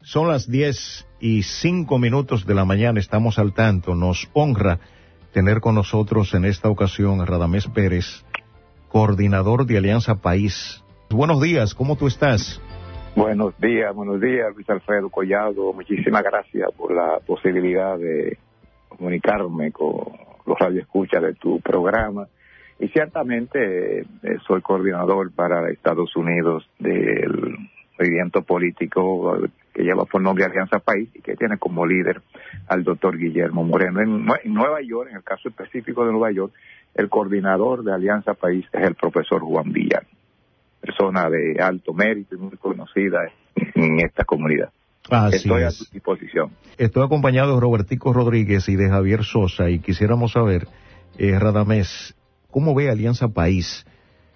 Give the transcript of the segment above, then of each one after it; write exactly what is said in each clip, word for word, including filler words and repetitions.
Son las diez y cinco minutos de la mañana, estamos al tanto. Nos honra tener con nosotros en esta ocasión a Radamés Pérez, coordinador de Alianza País. Buenos días, ¿cómo tú estás? Buenos días, buenos días, Luis Alfredo Collado. Muchísimas gracias por la posibilidad de comunicarme con los radioescuchas de tu programa. Y ciertamente eh, soy coordinador para Estados Unidos del movimiento político que lleva por nombre Alianza País y que tiene como líder al doctor Guillermo Moreno. En, en Nueva York, en el caso específico de Nueva York, el coordinador de Alianza País es el profesor Juan Villar, persona de alto mérito y muy conocida en esta comunidad. Así Estoy es. a tu disposición. Estoy acompañado de Robertico Rodríguez y de Javier Sosa y quisiéramos saber, eh, Radamés, ¿cómo ve Alianza País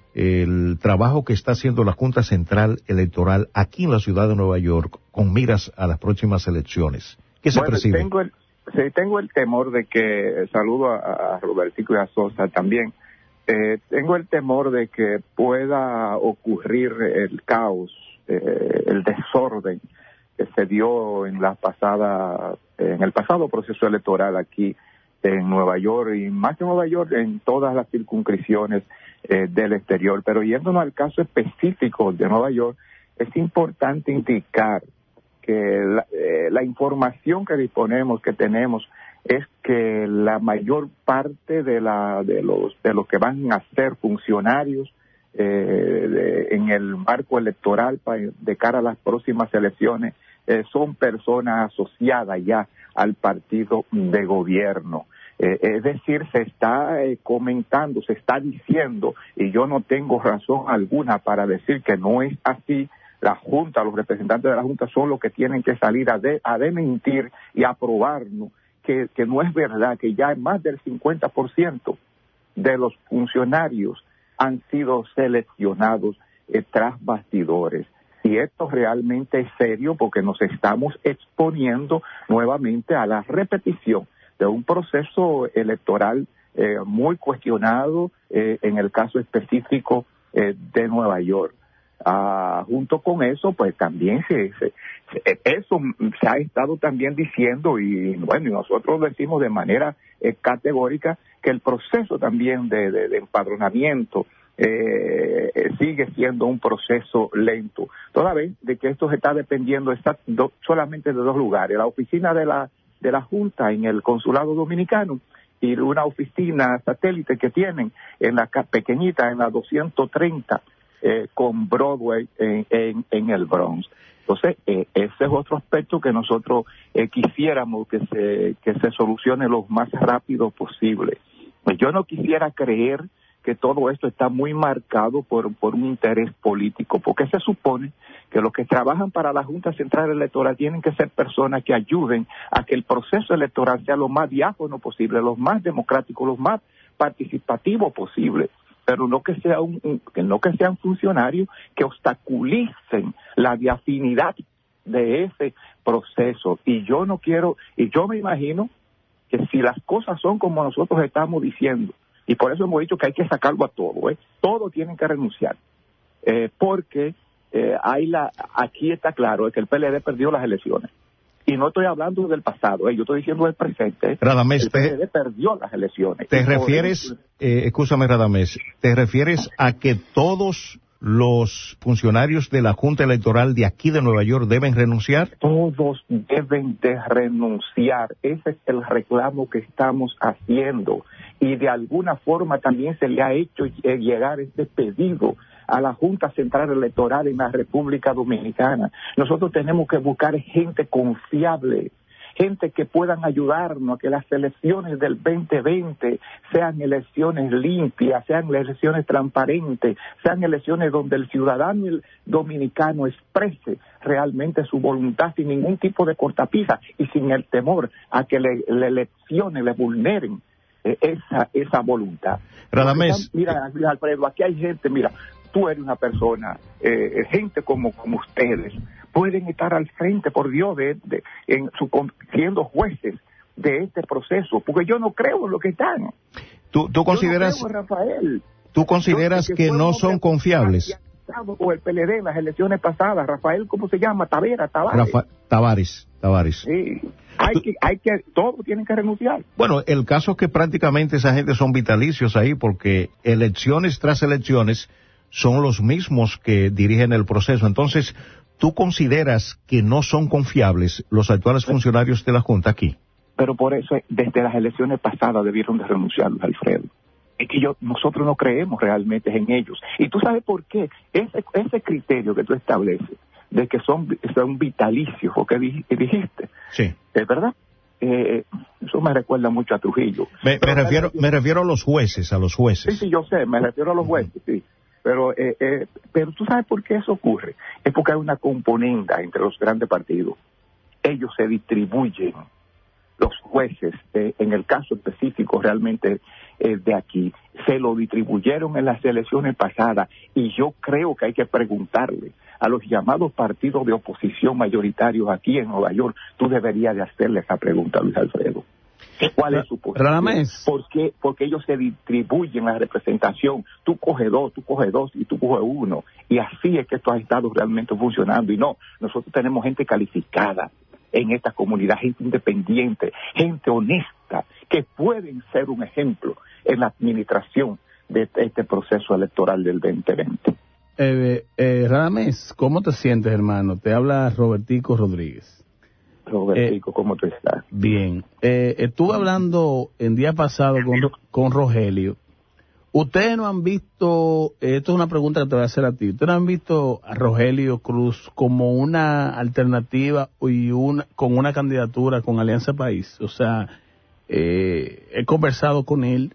el trabajo que está haciendo la Junta Central Electoral aquí en la ciudad de Nueva York con miras a las próximas elecciones? ¿Qué se bueno, percibe? Tengo el, sí, tengo el temor de que, saludo a, a Robertico y a Sosa también, eh, tengo el temor de que pueda ocurrir el caos, eh, el desorden que se dio en la pasada, en el pasado proceso electoral aquí en Nueva York, y más que Nueva York, en todas las circunscripciones eh, del exterior. Pero yéndonos al caso específico de Nueva York, es importante indicar que la, eh, la información que disponemos, que tenemos, es que la mayor parte de la de los de los que van a ser funcionarios eh, de, en el marco electoral pa, de cara a las próximas elecciones eh, son personas asociadas ya al partido de gobierno. Eh, es decir, se está eh, comentando, se está diciendo, y yo no tengo razón alguna para decir que no es así. La Junta, los representantes de la Junta son los que tienen que salir a, de, a desmentir y a probarnos que, que no es verdad, que ya más del cincuenta por ciento de los funcionarios han sido seleccionados eh, tras bastidores. Y esto realmente es serio porque nos estamos exponiendo nuevamente a la repetición de un proceso electoral eh, muy cuestionado eh, en el caso específico eh, de Nueva York. Ah, junto con eso, pues también se, se, se, eso se ha estado también diciendo y bueno, y nosotros decimos de manera eh, categórica que el proceso también de, de, de empadronamiento eh, sigue siendo un proceso lento, toda vez de que esto se está dependiendo está do, solamente de dos lugares, la oficina de la de la Junta en el Consulado Dominicano y una oficina satélite que tienen en la pequeñita, en la doscientos treinta eh, con Broadway en, en, en el Bronx. Entonces, eh, ese es otro aspecto que nosotros eh, quisiéramos que se, que se solucione lo más rápido posible. Pues yo no quisiera creer que todo esto está muy marcado por, por un interés político, porque se supone que los que trabajan para la Junta Central Electoral tienen que ser personas que ayuden a que el proceso electoral sea lo más diáfano posible, lo más democrático, lo más participativo posible, pero no que sea un, un que no que sean funcionarios que obstaculicen la diafinidad de ese proceso. Y yo no quiero, y yo me imagino que si las cosas son como nosotros estamos diciendo, y por eso hemos dicho que hay que sacarlo a todo, ¿eh? Todos tienen que renunciar, eh, porque eh, hay la, aquí está claro que el P L D perdió las elecciones. Y no estoy hablando del pasado, ¿eh? Yo estoy diciendo del presente. ¿eh? Radamés, el P L D te, perdió las elecciones. ¿Te refieres, eso, eh, escúchame Radamés, te refieres a que todos los funcionarios de la Junta Electoral de aquí de Nueva York deben renunciar? Todos deben de renunciar. Ese es el reclamo que estamos haciendo. Y de alguna forma también se le ha hecho llegar este pedido a la Junta Central Electoral en la República Dominicana. Nosotros tenemos que buscar gente confiable, gente que puedan ayudarnos a que las elecciones del veinte veinte sean elecciones limpias, sean elecciones transparentes, sean elecciones donde el ciudadano dominicano exprese realmente su voluntad sin ningún tipo de cortapisa y sin el temor a que le, le elecciones le vulneren eh, esa esa voluntad. Radamés. Mira, Alfredo, aquí hay gente, mira, tú eres una persona, eh, gente como, como ustedes, pueden estar al frente, por Dios, de, de, en su, siendo jueces de este proceso, porque yo no creo en lo que están. ¿Tú, tú consideras, yo no creo en Rafael. ¿tú consideras yo, que, que no son confiables? pasado con el P L D en las elecciones pasadas, Rafael, ¿cómo se llama? Tavera, Tavares. Rafa, Tavares, Tavares. Sí, hay que, hay que, todos tienen que renunciar. Bueno, el caso es que prácticamente esa gente son vitalicios ahí, porque elecciones tras elecciones son los mismos que dirigen el proceso. Entonces, ¿tú consideras que no son confiables los actuales funcionarios de la Junta aquí? Pero por eso, desde las elecciones pasadas debieron de renunciar, Alfredo. Es que yo, nosotros no creemos realmente en ellos. Y tú sabes por qué. Ese, ese criterio que tú estableces, de que son, son vitalicios, o que dijiste, sí, es verdad. Eh, eso me recuerda mucho a Trujillo. Me, me refiero, me refiero a los jueces, a los jueces. Sí, sí, yo sé, me refiero a los jueces, sí. Pero, eh, eh, pero tú sabes por qué eso ocurre. Es porque hay una componenda entre los grandes partidos. Ellos se distribuyen. Los jueces, eh, en el caso específico realmente eh, de aquí, se lo distribuyeron en las elecciones pasadas, y yo creo que hay que preguntarle a los llamados partidos de oposición mayoritarios aquí en Nueva York. Tú deberías de hacerle esa pregunta, Luis Alfredo. ¿Cuál es su posición? ¿Por qué? Porque ellos se distribuyen la representación. Tú coges dos, tú coges dos y tú coges uno. Y así es que esto ha estado realmente funcionando. Y no, nosotros tenemos gente calificada en esta comunidad, gente independiente, gente honesta, que pueden ser un ejemplo en la administración de este proceso electoral del veinte veinte. Eh, eh, Radamés, ¿cómo te sientes, hermano? Te habla Robertico Rodríguez. Robertico, eh, ¿cómo tú estás? Bien. Eh, estuve hablando el día pasado con, con Rogelio. Ustedes no han visto, esto es una pregunta que te voy a hacer a ti, ustedes no han visto a Rogelio Cruz como una alternativa y una con una candidatura con Alianza País. O sea, eh, he conversado con él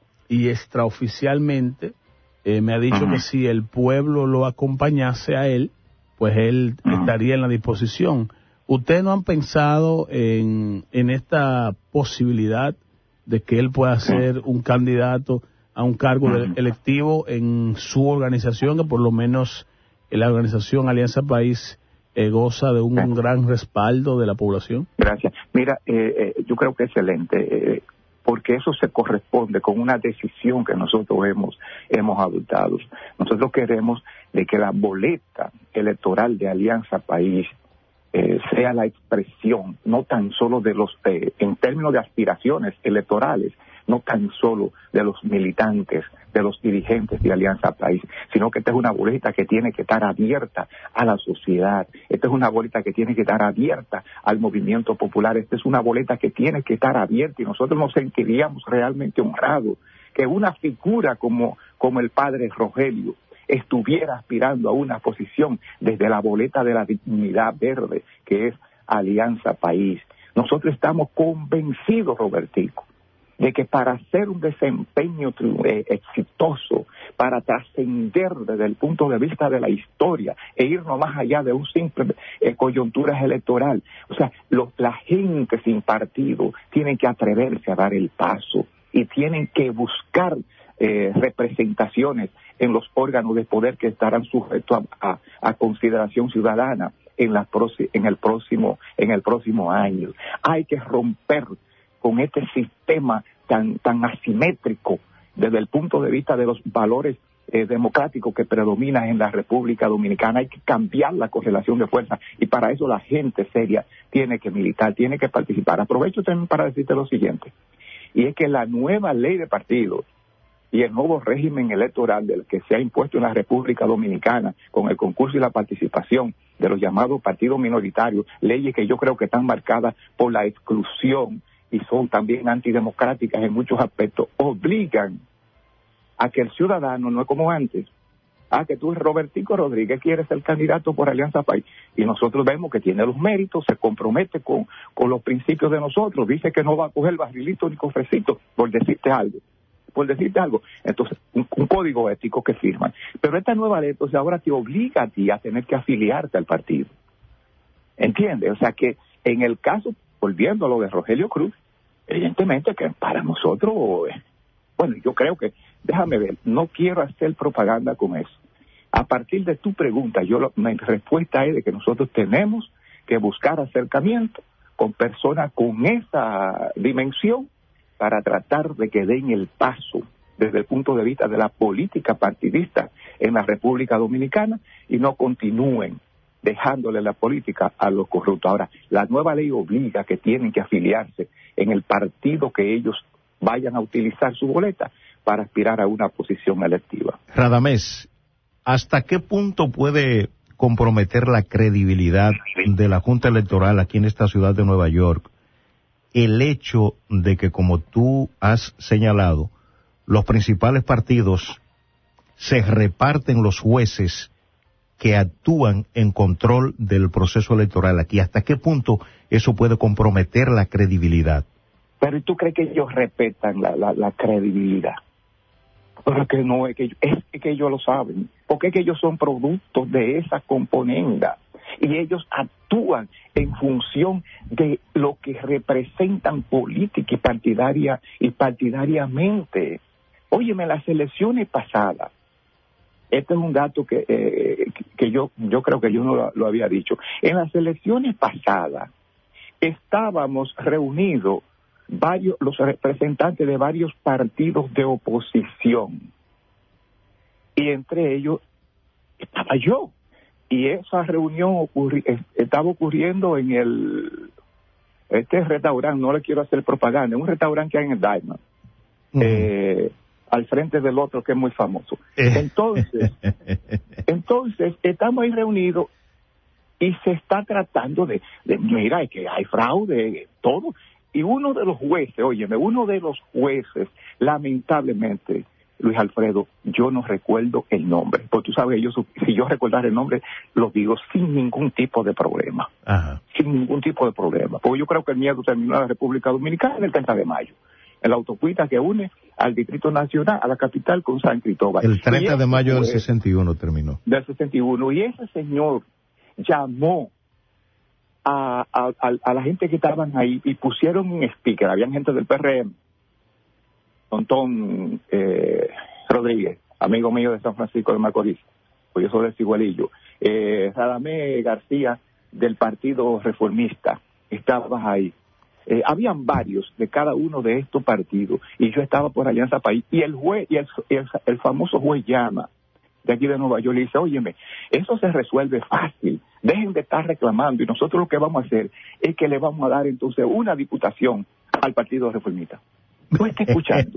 y extraoficialmente eh, me ha dicho uh-huh. que si el pueblo lo acompañase a él, pues él uh-huh. estaría en la disposición. ¿Ustedes no han pensado en, en esta posibilidad de que él pueda ser un candidato a un cargo de electivo en su organización, que por lo menos la organización Alianza País eh, goza de un sí. gran respaldo de la población? Gracias. Mira, eh, eh, yo creo que es excelente, eh, porque eso se corresponde con una decisión que nosotros hemos, hemos adoptado. Nosotros queremos de que la boleta electoral de Alianza País eh, sea la expresión, no tan solo de los, eh, en términos de aspiraciones electorales, no tan solo de los militantes, de los dirigentes de Alianza País, sino que esta es una boleta que tiene que estar abierta a la sociedad, esta es una boleta que tiene que estar abierta al movimiento popular, esta es una boleta que tiene que estar abierta, y nosotros nos sentiríamos realmente honrados que una figura como, como el padre Rogelio estuviera aspirando a una posición desde la boleta de la dignidad verde, que es Alianza País. Nosotros estamos convencidos, Robertico, de que para hacer un desempeño eh, exitoso, para trascender desde el punto de vista de la historia e irnos más allá de un simple eh, coyuntura electoral, o sea, los, la gente sin partido tiene que atreverse a dar el paso y tienen que buscar eh, representaciones en los órganos de poder que estarán sujetos a, a, a consideración ciudadana en, la proci- en, el próximo, en el próximo año. Hay que romper con este sistema tan tan asimétrico desde el punto de vista de los valores eh, democráticos que predominan en la República Dominicana. Hay que cambiar la correlación de fuerzas, y para eso la gente seria tiene que militar, tiene que participar. Aprovecho también para decirte lo siguiente, y es que la nueva ley de partidos y el nuevo régimen electoral del que se ha impuesto en la República Dominicana con el concurso y la participación de los llamados partidos minoritarios, leyes que yo creo que están marcadas por la exclusión y son también antidemocráticas en muchos aspectos, obligan a que el ciudadano no es como antes, a que tú, Robertico Rodríguez, quieres ser candidato por Alianza País, y nosotros vemos que tiene los méritos, se compromete con, con los principios de nosotros, dice que no va a coger barrilito ni cofrecito, por decirte algo, por decirte algo, entonces un, un código ético que firman, pero esta nueva ley, entonces ahora te obliga a ti a tener que afiliarte al partido, ¿entiendes? O sea que en el caso, volviendo a lo de Rogelio Cruz, evidentemente que para nosotros, bueno, yo creo que, déjame ver, no quiero hacer propaganda con eso. A partir de tu pregunta, yo lo, mi respuesta es de que nosotros tenemos que buscar acercamiento con personas con esa dimensión para tratar de que den el paso desde el punto de vista de la política partidista en la República Dominicana y no continúen dejándole la política a los corruptos. Ahora, la nueva ley obliga que tienen que afiliarse en el partido que ellos vayan a utilizar su boleta para aspirar a una posición electiva. Radamés, ¿hasta qué punto puede comprometer la credibilidad de la Junta Electoral aquí en esta ciudad de Nueva York el hecho de que, como tú has señalado, los principales partidos se reparten los jueces que actúan en control del proceso electoral aquí? ¿Hasta qué punto eso puede comprometer la credibilidad? Pero ¿tú crees que ellos respetan la, la, la credibilidad? Porque no, es que, es que ellos lo saben, porque es que ellos son productos de esa componenda y ellos actúan en función de lo que representan política y partidaria y partidariamente. Óyeme, las elecciones pasadas, este es un dato que eh, que yo yo creo que yo no lo, lo había dicho. En las elecciones pasadas estábamos reunidos varios los representantes de varios partidos de oposición y entre ellos estaba yo, y esa reunión ocurri, estaba ocurriendo en el este restaurante, no le quiero hacer propaganda, un restaurante que hay en el Diamond, uh-huh. eh, al frente del otro que es muy famoso. Entonces, entonces estamos ahí reunidos y se está tratando de, de mira, que hay fraude, todo. Y uno de los jueces, óyeme, uno de los jueces, lamentablemente, Luis Alfredo, yo no recuerdo el nombre, porque tú sabes, yo, si yo recordara el nombre, lo digo sin ningún tipo de problema. Ajá. Sin ningún tipo de problema. Porque yo creo que el miedo terminó en la República Dominicana el treinta de mayo, en la autopista que une al Distrito Nacional, a la capital con San Cristóbal. El treinta de mayo del sesenta y uno terminó. Del sesenta y uno, y ese señor llamó A, a, a la gente que estaban ahí y pusieron un speaker, habían gente del P R M, Antón eh, Rodríguez, amigo mío de San Francisco de Macorís, pues yo soy de Cigualillo, eh, Radamés García del Partido Reformista, estabas ahí, eh, habían varios de cada uno de estos partidos, y yo estaba por Alianza País, y el juez, y el, el, el famoso juez llama, de aquí de Nueva York, le dice, óyeme, eso se resuelve fácil, dejen de estar reclamando, y nosotros lo que vamos a hacer es que le vamos a dar entonces una diputación al Partido Reformista. Tú estás escuchando,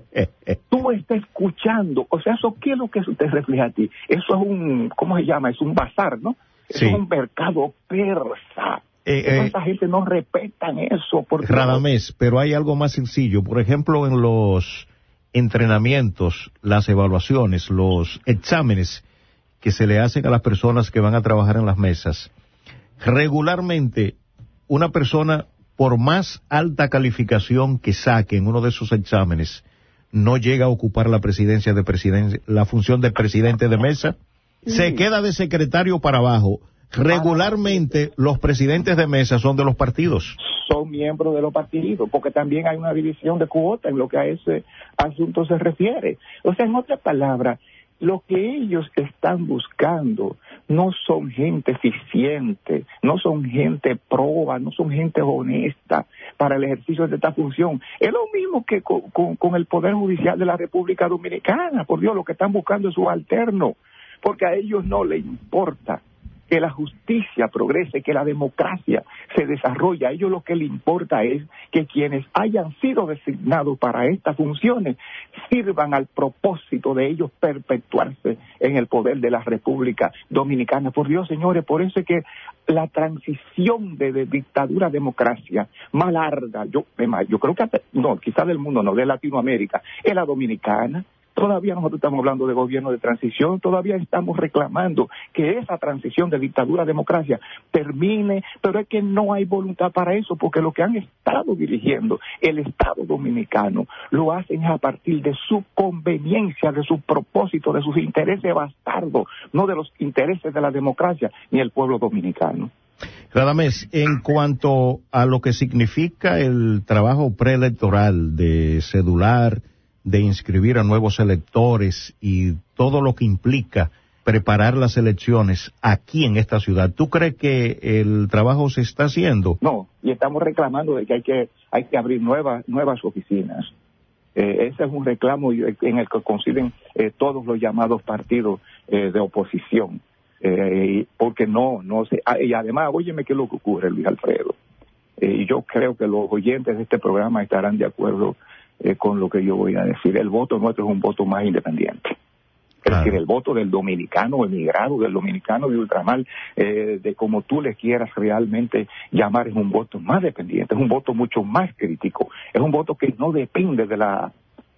tú estás escuchando, o sea, ¿eso qué es lo que eso te refleja a ti? Eso es un, ¿cómo se llama? Es un bazar, ¿no? Eso sí. Es un mercado persa. Eh, eh, esa gente no respetan eso. Porque Radamés, pero hay algo más sencillo, por ejemplo, en los entrenamientos, las evaluaciones, los exámenes que se le hacen a las personas que van a trabajar en las mesas. Regularmente, una persona, por más alta calificación que saque en uno de esos exámenes, no llega a ocupar la presidencia de presiden- la función de presidente de mesa, sí. Se queda de secretario para abajo. Regularmente, los presidentes de mesa son de los partidos. Son miembros de los partidos, porque también hay una división de cuotas en lo que a ese asunto se refiere. O sea, en otras palabras, lo que ellos están buscando no son gente eficiente, no son gente proba, no son gente honesta para el ejercicio de esta función. Es lo mismo que con, con, con el Poder Judicial de la República Dominicana. Por Dios, lo que están buscando es su alterno, porque a ellos no les importa que la justicia progrese, que la democracia se desarrolle. A ellos lo que les importa es que quienes hayan sido designados para estas funciones sirvan al propósito de ellos perpetuarse en el poder de la República Dominicana. Por Dios, señores, por eso es que la transición de, de dictadura a democracia más larga, yo, yo creo que, hasta, no, quizás del mundo, no, de Latinoamérica, es la dominicana. Todavía nosotros estamos hablando de gobierno de transición, todavía estamos reclamando que esa transición de dictadura a democracia termine, pero es que no hay voluntad para eso, porque lo que han estado dirigiendo el Estado dominicano lo hacen a partir de su conveniencia, de su propósito, de sus intereses bastardos, no de los intereses de la democracia ni el pueblo dominicano. Radamés, en cuanto a lo que significa el trabajo preelectoral de cedular, de inscribir a nuevos electores y todo lo que implica preparar las elecciones aquí en esta ciudad, ¿tú crees que el trabajo se está haciendo? No, y estamos reclamando de que hay que hay que abrir nuevas nuevas oficinas. Eh, ese es un reclamo en el que coinciden eh, todos los llamados partidos eh, de oposición. Eh, porque no, no sé, y además, óyeme qué es lo que ocurre, Luis Alfredo. Eh, y yo creo que los oyentes de este programa estarán de acuerdo eh, con lo que yo voy a decir. El voto nuestro es un voto más independiente. Es claro. decir, el voto del dominicano emigrado, del dominicano de ultramar, eh, de como tú le quieras realmente llamar, es un voto más dependiente, es un voto mucho más crítico, es un voto que no depende de la...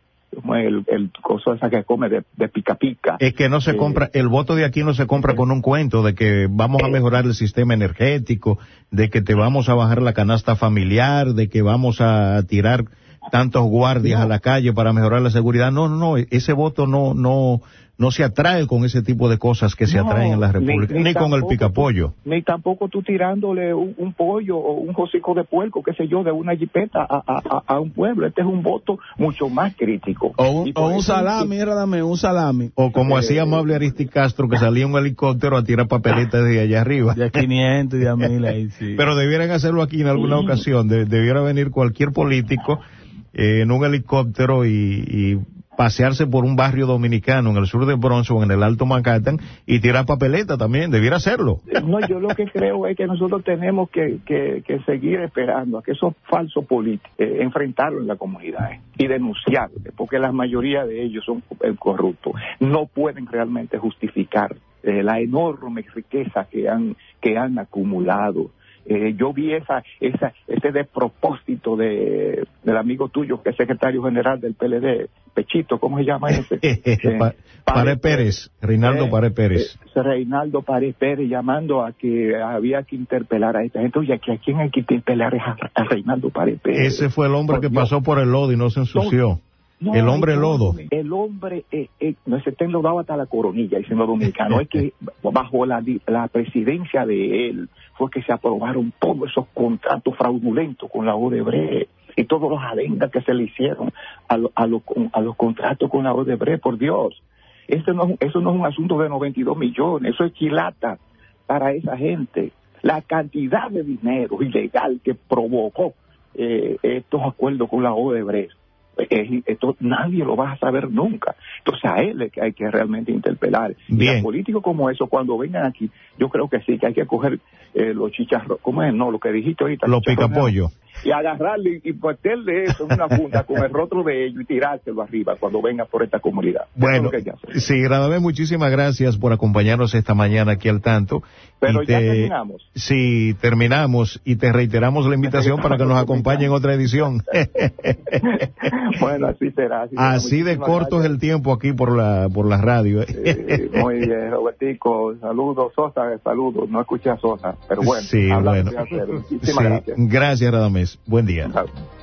el, el cosa esa que come de, de pica pica. Es que no se eh, compra, el voto de aquí no se compra con un cuento de que vamos a mejorar el sistema energético, de que te vamos a bajar la canasta familiar, de que vamos a tirar tantos guardias no. a la calle para mejorar la seguridad. No, no, no, ese voto no, no, no se atrae con ese tipo de cosas que se no, atraen en la República, ni, ni, ni con el picapollo. Ni tampoco tú tirándole un, un pollo o un hocico de puerco, qué sé yo, de una jipeta a, a, a un pueblo. Este es un voto mucho más crítico. O un, o un salami, mira, dame un salami. O como eh, hacía amable Aristi Castro, que salía un helicóptero a tirar papeletas de allá arriba. De quinientos y de mil ahí, sí. Pero debieran hacerlo aquí en alguna sí. ocasión. De, debiera venir cualquier político eh, en un helicóptero y... y pasearse por un barrio dominicano en el sur de Bronx o en el Alto Manhattan y tirar papeleta también, debiera hacerlo. No, yo lo que creo es que nosotros tenemos que, que, que seguir esperando a que esos falsos políticos eh, enfrentarlos en la comunidad eh, y denunciarlos, porque la mayoría de ellos son eh, corruptos. No pueden realmente justificar eh, la enorme riqueza que han, que han acumulado. Eh, yo vi esa, esa, ese despropósito de, del amigo tuyo, que es secretario general del P L D, Pechito, ¿cómo se llama ese? eh, pa, Pare Pérez, Reinaldo eh, Pare Pérez. Eh, Reinaldo Pare Pérez llamando a que había que interpelar a esta gente. Oye, ¿a quién hay que interpelar a, a Reinaldo Pare Pérez? Ese fue el hombre por que Dios. pasó por el lodo y no se ensució. No, el hombre el lodo. El hombre, eh, eh, no se está enlodado hasta la coronilla, diciendo dominicano. Es que bajo la, la presidencia de él fue que se aprobaron todos esos contratos fraudulentos con la Odebrecht y todos los adendas que se le hicieron a, lo, a, lo, a los contratos con la Odebrecht, por Dios. Eso no, eso no es un asunto de noventa y dos millones, eso es chilata para esa gente. La cantidad de dinero ilegal que provocó eh, estos acuerdos con la Odebrecht. Esto nadie lo va a saber nunca. Entonces a él es que hay que realmente interpelar. Bien. Y a políticos como eso, cuando vengan aquí, yo creo que sí, que hay que coger eh, los chicharros, ¿cómo es? No, lo que dijiste ahorita. Los picapollos. Y agarrarle y meterle eso en una funda con el rostro de ellos y tirárselo arriba cuando venga por esta comunidad. Bueno, sí, Radamés, muchísimas gracias por acompañarnos esta mañana aquí al tanto. Pero y ya te, terminamos. Sí, terminamos y te reiteramos la invitación para que nos acompañe en otra edición. Bueno, así será. Así, así de corto gracias. Es el tiempo aquí por la por la radio. Sí, muy bien, Robertico. Saludos, Sosa, saludos. No escuché a Sosa, pero bueno. Sí, bueno. Muchísimas sí, gracias. Gracias, Radamés. Buen día. Chao.